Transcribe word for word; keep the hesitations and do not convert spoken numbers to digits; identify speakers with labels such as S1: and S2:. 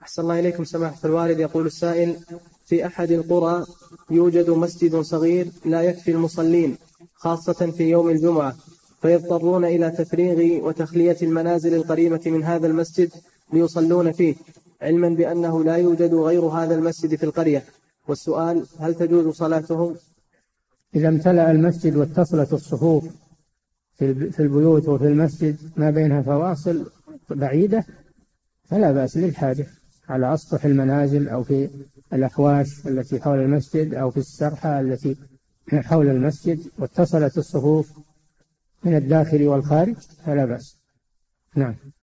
S1: أحسن الله إليكم سماحة الوالد. يقول السائل: في أحد القرى يوجد مسجد صغير لا يكفي المصلين خاصة في يوم الجمعة، فيضطرون إلى تفريغ وتخلية المنازل القريبة من هذا المسجد ليصلون فيه، علما بأنه لا يوجد غير هذا المسجد في القرية. والسؤال: هل تجوز صلاتهم؟
S2: إذا امتلأ المسجد واتصلت الصفوف في البيوت وفي المسجد ما بينها فواصل بعيدة فلا بأس للحاجة على أسطح المنازل أو في الأحواش التي حول المسجد أو في السرحة التي حول المسجد واتصلت الصفوف من الداخل والخارج فلا بأس. نعم.